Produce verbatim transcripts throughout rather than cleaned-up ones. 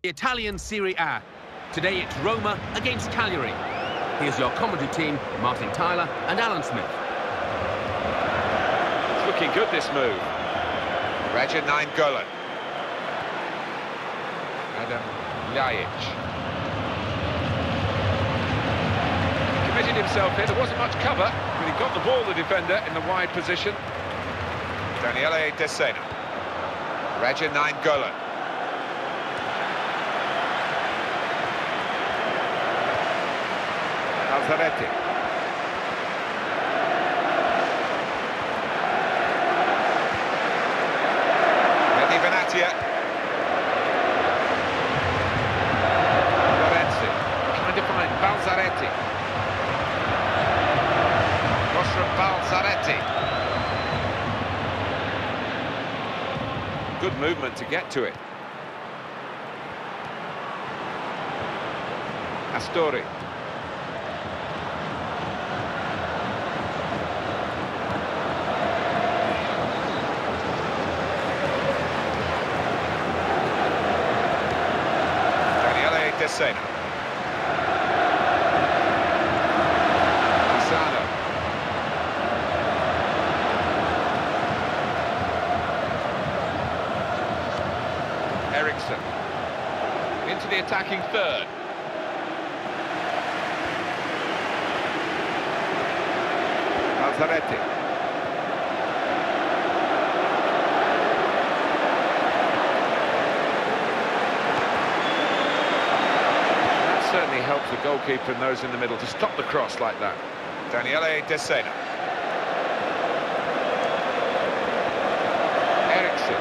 Italian Serie A. Today it's Roma against Cagliari. Here's your commentary team, Martin Tyler and Alan Smith. It's looking good, this move. Raja Nainggolan. Adam Ljajic. Committed himself here, there wasn't much cover, but he got the ball, the defender, in the wide position. Daniele De Sena. Raja Nainggolan. Balzaretti. Mehdi Benatia. Lorenzi trying to find Balzaretti. Cross from Balzaretti. Good movement to get to it. Astori. De Sena. Pisano. Eriksson into the attacking third. Balzaretti. Certainly helps the goalkeeper and those in the middle to stop the cross like that. Daniele De Sena. Eriksson.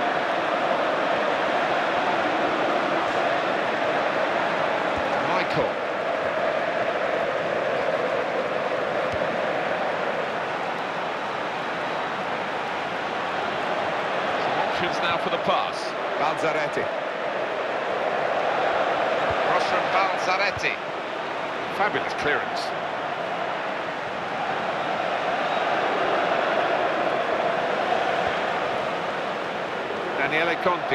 Michael. Some options now for the pass. Balzaretti. Cross from Balzaretti. Fabulous clearance. Daniele Conti.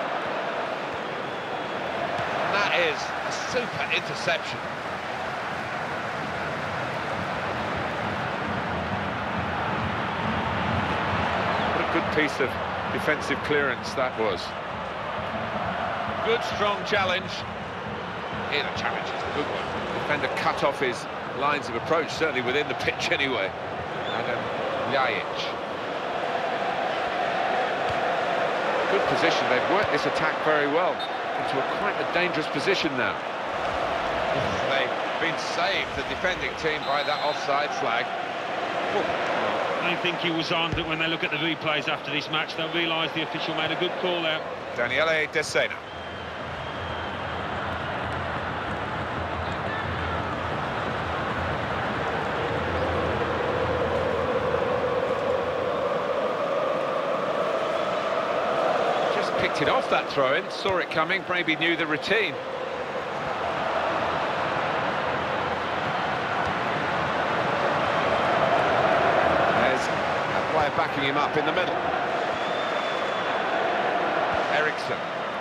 That is a super interception. What a good piece of defensive clearance that was. Good, strong challenge. Here the challenge is a good one. Defender cut off his lines of approach, certainly within the pitch anyway. Adam Ljajic. Good position, they've worked this attack very well into a quite a dangerous position now. They've been saved, the defending team, by that offside flag. I think he was on, but when they look at the replays after this match, they'll realise the official made a good call out. Daniele De Sena. Picked it off that throw-in, saw it coming, maybe knew the routine. There's a player backing him up in the middle. Eriksson.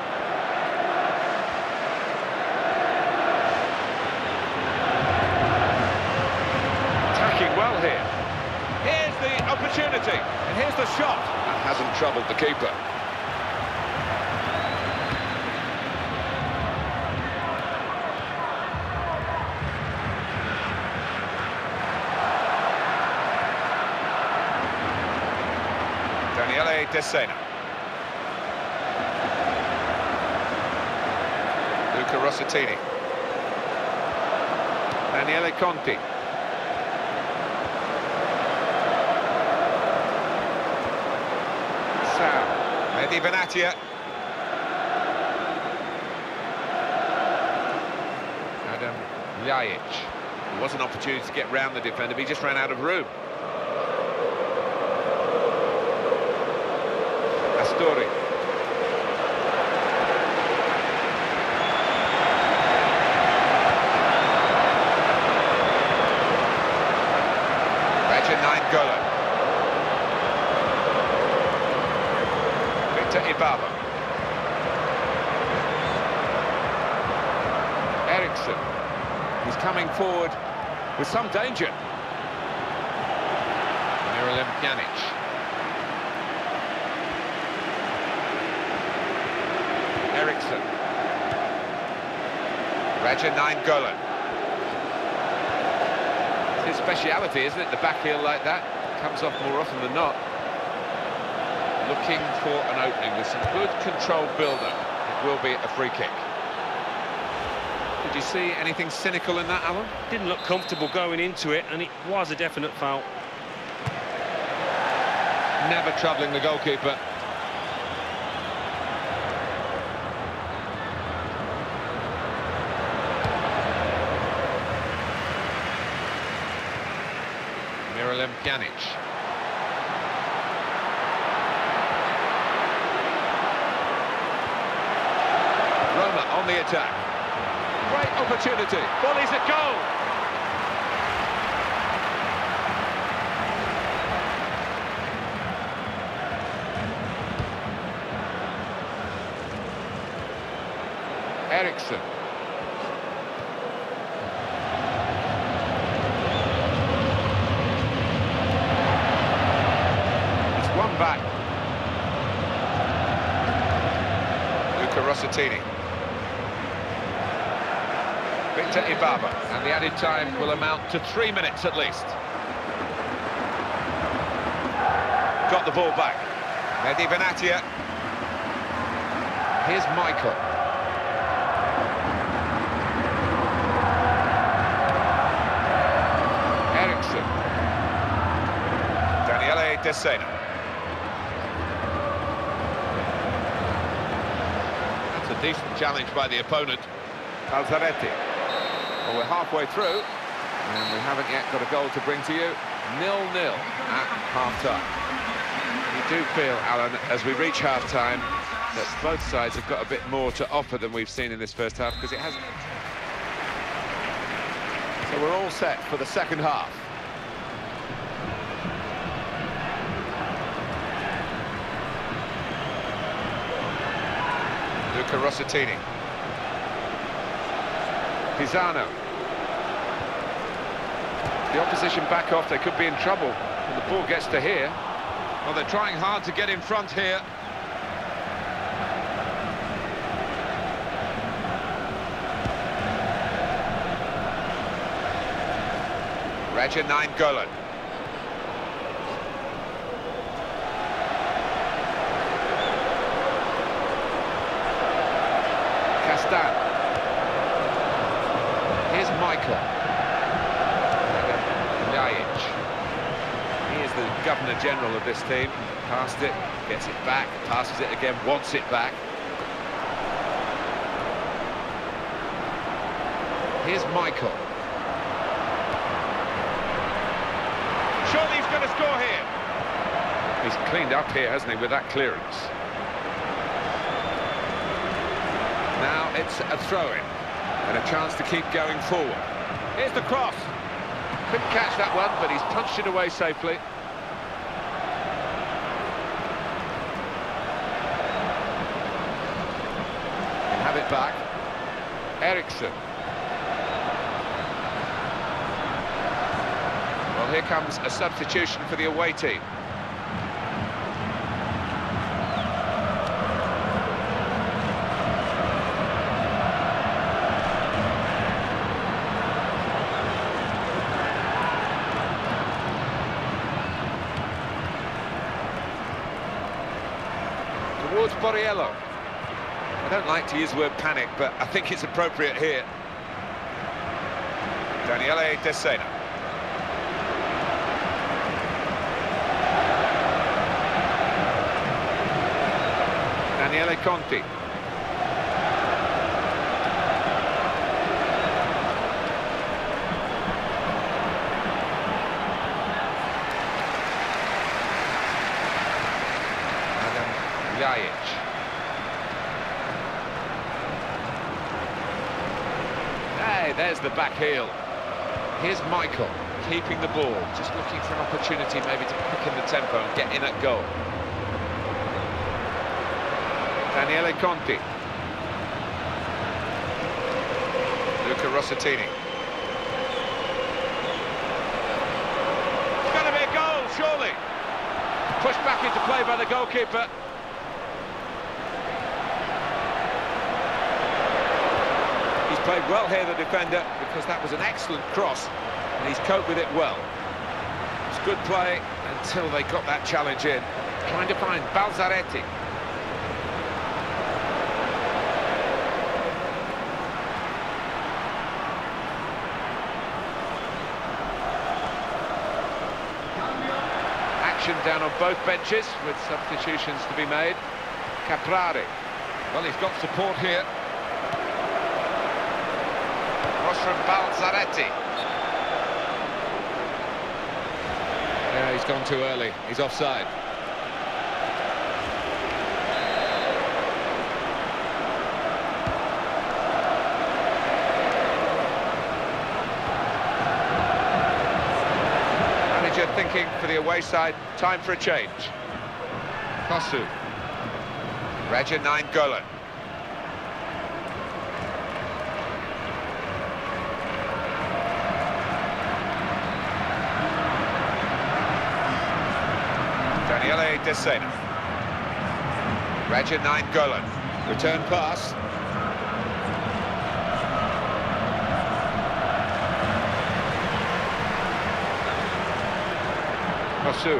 Attacking well here. Here's the opportunity, and here's the shot. That hasn't troubled the keeper. Daniele De Sena. Luca Rossettini. Daniele Conti. Sal. Mehdi Benatia. Adam Ljajic. There was an opportunity to get round the defender, but he just ran out of room. Astori. Raja Nainggolan. Victor Ibaba. Eriksen. He's coming forward with some danger. Miralem Pjanic. Eriksen. Raja Nainggolan. It's his speciality, isn't it? The back heel like that comes off more often than not. Looking for an opening with some good controlled build-up. It will be a free kick. Did you see anything cynical in that, Alan? Didn't look comfortable going into it, and it was a definite foul. Never troubling the goalkeeper. Miralem Pjanic. Roma on the attack. Great opportunity. Volleys a goal. Eriksen. It's one back. Luca Rossitini. Victor Ibaba, and the added time will amount to three minutes at least. Got the ball back. Mehdi Benatia. Here's Michael. Eriksen. Daniele De Sena. That's a decent challenge by the opponent. Calzaretti. Well, we're halfway through, and we haven't yet got a goal to bring to you. nil nil at half-time. You do feel, Alan, as we reach half-time, that both sides have got a bit more to offer than we've seen in this first half, because it hasn't. So we're all set for the second half. Luca Rossitini. Pisano. The opposition back off, they could be in trouble when the ball gets to here. Well, they're trying hard to get in front here. Raja Nainggolan. Castan. Here's Michael. Ljajic. He is the Governor-General of this team. Passed it, gets it back, passes it again, wants it back. Here's Michael. Surely he's going to score here. He's cleaned up here, hasn't he, with that clearance. Now it's a throw-in. And a chance to keep going forward. Here's the cross. Couldn't catch that one, but he's punched it away safely. Can have it back. Eriksen. Well, here comes a substitution for the away team. Towards Borriello. I don't like to use the word panic, but I think it's appropriate here. Daniele De Sena. Daniele Conti. Ljajic. Hey, there's the back heel. Here's Michael, keeping the ball, just looking for an opportunity maybe to pick in the tempo and get in at goal. Daniele Conti. Luca Rossatini. It's going to be a goal, surely. Pushed back into play by the goalkeeper. He's played well here, the defender, because that was an excellent cross, and he's coped with it well. It's good play until they got that challenge in. Trying to find Balzaretti. Action down on both benches with substitutions to be made. Caprari. Well, he's got support here. Cross from Balzaretti. Yeah, he's gone too early. He's offside. Manager thinking for the away side, time for a change. Kosu. Raja Nainggolan. Daniele De Sena. Raja Nainggolan. Return pass. Kosu.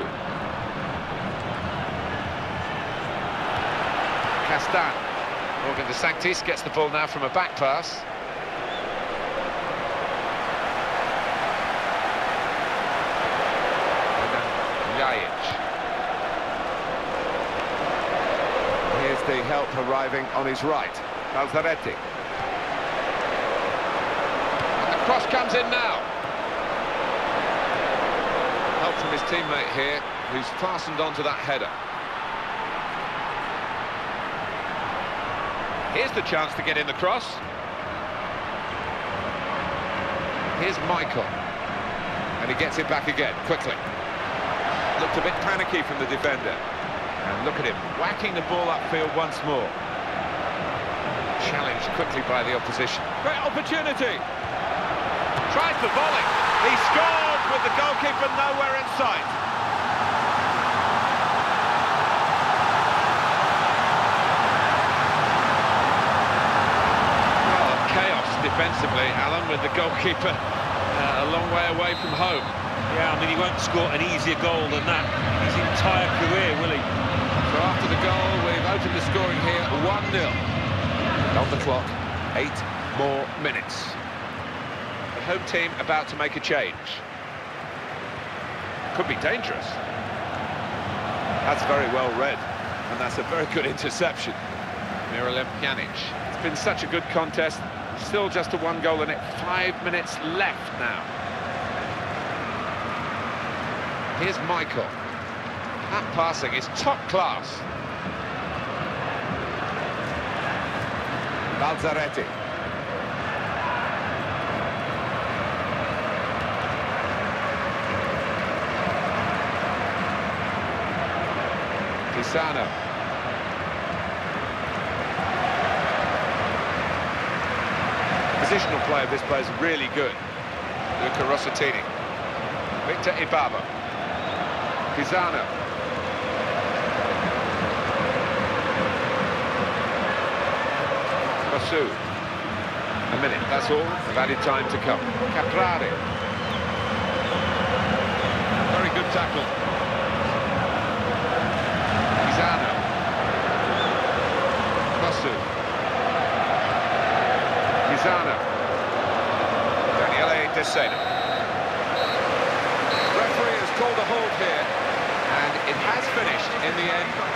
Castan. Morgan De Sanctis gets the ball now from a back pass. Here's the help arriving on his right. Balzaretti. And the cross comes in now. Help from his teammate here, who's fastened onto that header. Here's the chance to get in the cross. Here's Michael. And he gets it back again, quickly. Looked a bit panicky from the defender. And look at him, whacking the ball upfield once more. Challenged quickly by the opposition. Great opportunity. Tried for volley. He scored with the goalkeeper nowhere in sight. Oh, chaos defensively, Alan, with the goalkeeper uh, a long way away from home. Yeah, I mean, he won't score an easier goal than that his entire career, will he? So after the goal, we've opened the scoring here, one nil. And on the clock, eight more minutes. The home team about to make a change. Could be dangerous. That's very well read, and that's a very good interception. Miralem Pjanic. It's been such a good contest. Still just a one goal in it. Five minutes left now. Here's Michael. That passing is top class. Balzaretti. Pisano. Positional play of this player is really good. Luca Rossatini. Victor Ibaba. Pisano. Kosu. A minute, that's all. Added time to come. Caprari. Very good tackle. Pisano. Kosu. Pisano. Daniele De Sena. Referee has called a hold here, and it has finished in the end.